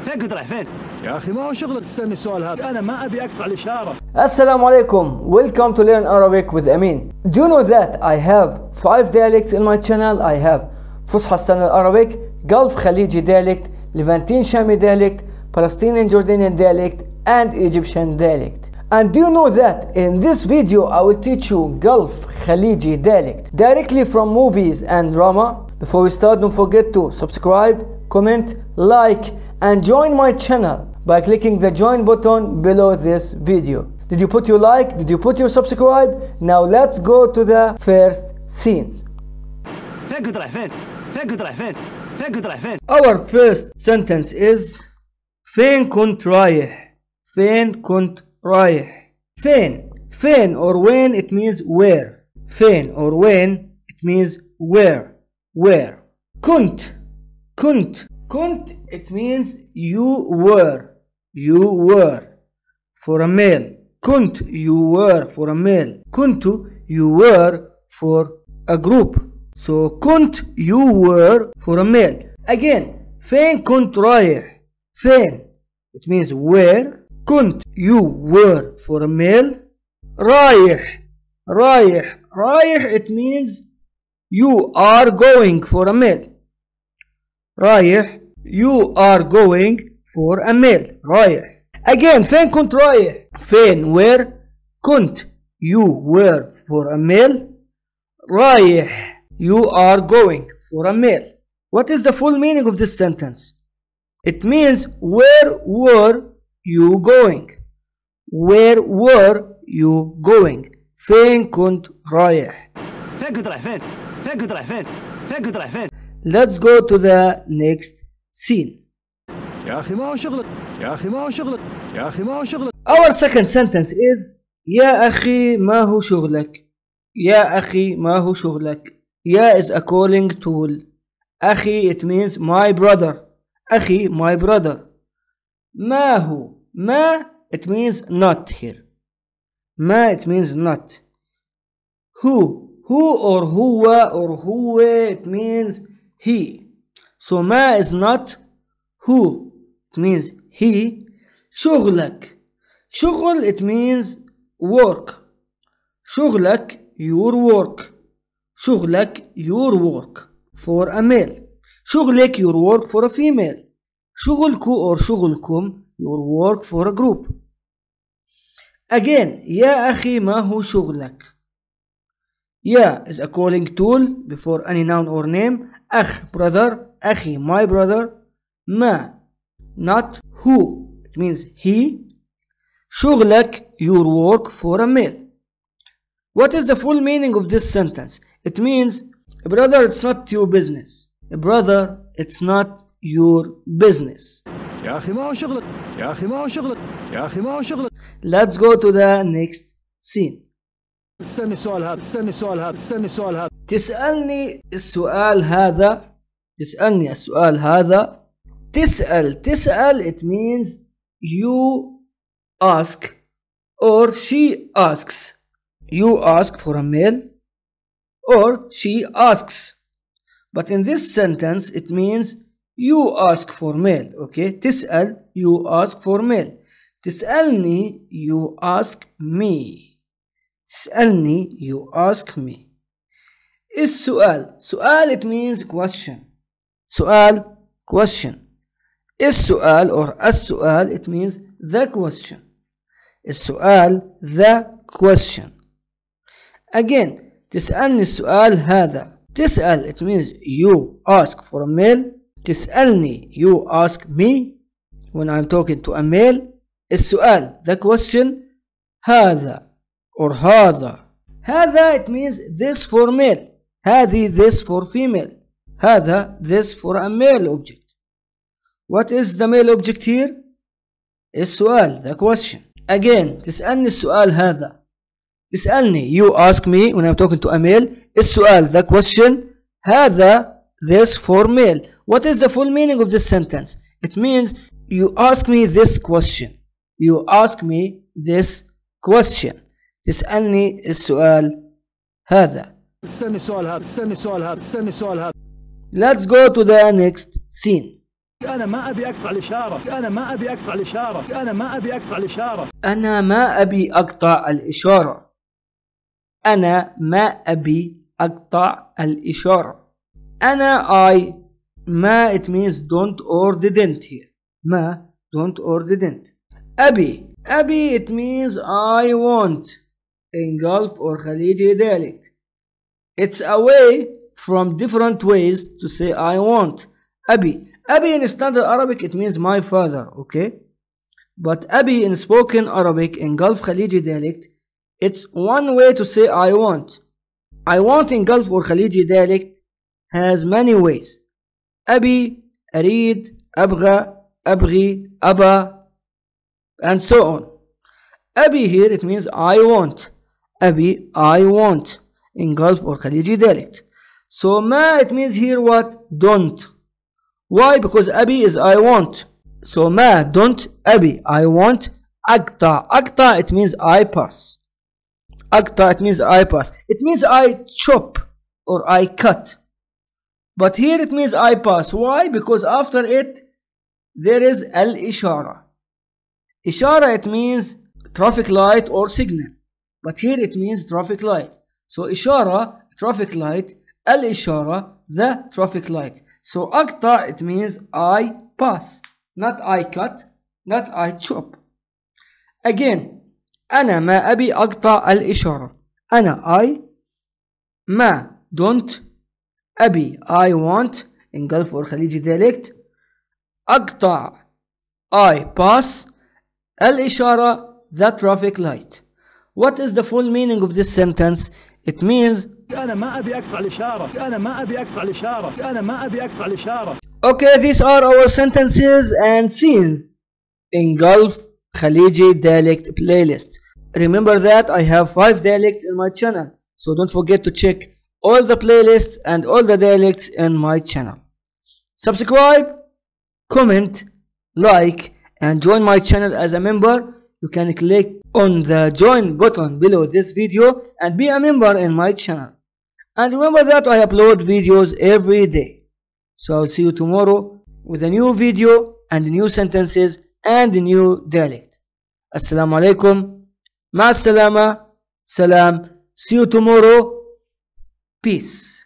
فين كنت رايح فين؟ يا أخي ما هو شغلك تسألني السؤال هذا، أنا ما أبي أقطع الإشارة. Assalamu alaikum. Welcome to Learn Arabic with Amin. Do you know that I have 5 dialects in my channel? I have فصحى السنة العربيك, Gulf خليجي dialect, Levantine Shami dialect, Palestinian Jordanian dialect, and Egyptian dialect. And do you know that in this video I will teach you Gulf Khaliji dialect directly from movies and drama? Before we start, don't forget to subscribe, comment, like, and join my channel by clicking the join button below this video. Did you put your like? Did you put your subscribe? Now let's go to the first scene. فين كنت رايح فين؟ فين كنت رايح فين؟ فين كنت رايح فين؟ Our first sentence is فين كنت رايح؟ فين كنت رايح؟ فين or when it means where. فين or when it means where. كنت it means you were for a male. كنت you were for a male. كنت you were for a group. So كنت you were for a male. Again فين كنت رايح؟ فين it means where. كنت you were for a male. رايح it means you are going for a male. رايح you are going for a male. رايح. Again فين كنت رايح؟ فين where. كنت you were for a male. رايح you are going for a male. What is the full meaning of this sentence? It means where were you going? Where were you going? فين كنت رايح؟ فين كنت رايح فين؟ فين كنت رايح فين؟ فين كنت رايح فين؟ Let's go to the next scene. يا أخي ما هو شغلك. يا أخي ما هو شغلك. يا أخي ما هو شغلك. Our second sentence is يا أخي ما هو شغلك. يا أخي ما هو شغلك. يا is a calling tool. أخي it means my brother. أخي my brother. ما هو. ما it means not here. ما it means not. Who or هو it means he. So ما is not who, it means he. شغلك it means work. شغلك your work. شغلك your work for a male. شغلك your work for a female. شغلكو or شغلكم your work for a group. Again يا أخي ما هو شغلك. يا is a calling tool before any noun or name. أخ brother. أخي my brother. ما not who, it means he. شغلك your work for a male. What is the full meaning of this sentence? It means brother it's not your business. Brother it's not your business. يا أخي ما هو شغلك. يا أخي ما هو شغلك. يا أخي ما هو شغلك. Let's go to the next scene. تسألني السؤال هذا. تسألني السؤال هذا. تسألني السؤال هذا. تسألني السؤال هذا. تسألني السؤال هذا. تسأل it means you ask or she asks. You ask for a male or she asks. But in this sentence it means you ask for male. Okay. تسأل you ask for male. تسألني you ask me. تسألني you ask me. السؤال it means question. سؤال question. السؤال or السؤال it means the question. السؤال the question. Again تسألني السؤال هذا. تسأل it means you ask for a male. تسألني you ask me when I'm talking to a male. السؤال the question. هذا or هذا. هذا it means this for male. هذه this for female. هذا this for a male object. What is the male object here? السؤال the question. Again تسألني السؤال هذا. تسألني you ask me when I'm talking to a male. السؤال the question. هذا this for male. What is the full meaning of this sentence? It means you ask me this question. You ask me this question. تسألني السؤال هذا. تسألني السؤال هذا. تسألني السؤال هذا. تسألني السؤال هذا. Let's go to the next scene. أنا ما أبي أقطع الإشارة. أنا ما أبي أقطع الإشارة. أنا ما أبي أقطع الإشارة. أنا ما أبي أقطع الإشارة. أنا ما أبي أقطع الإشارة. أنا I ما it means don't or didn't here. ما don't or didn't. أبي it means I want in Gulf or Khaliji dialect. It's a way from different ways to say I want. أبي in standard Arabic it means my father, okay? But أبي in spoken Arabic in Gulf Khaliji dialect, it's one way to say I want. I want in Gulf or Khaliji dialect has many ways. أبي, أريد, أبغى, أبغي, أبا, and so on. أبي here it means I want. أبي, I want in Gulf or Khaliji dialect. So ما it means here what? Don't. Why? Because أبي is I want. So ما don't, أبي I want. أقطع it means I pass. أقطع it means I pass. It means I chop or I cut. But here it means I pass. Why? Because after it there is al-ishara. Ishara it means traffic light or signal. But here it means traffic light. So ishara, traffic light, al-ishara, the traffic light. So أقطع it means I pass. Not I cut, not I chop. Again, أنا ما أبي أقطع الإشارة. أنا I ما don't أبي I want in Gulf or Khaliji dialect. أقطع I pass الإشارة the traffic light. What is the full meaning of this sentence? It means أنا ما أبي أقطع الإشارة. أنا ما أبي أقطع الإشارة. أنا ما أبي أقطع الإشارة. Okay, these are our sentences and scenes in Gulf Khaliji dialect playlist. Remember that I have 5 dialects in my channel, so don't forget to check all the playlists and all the dialects in my channel. Subscribe, comment, like, and join my channel as a member. You can click on the join button below this video and be a member in my channel. And remember that I upload videos every day. So I'll see you tomorrow with a new video and new sentences and a new dialect. Assalamu alaikum. Ma salama. Salam. See you tomorrow. Peace.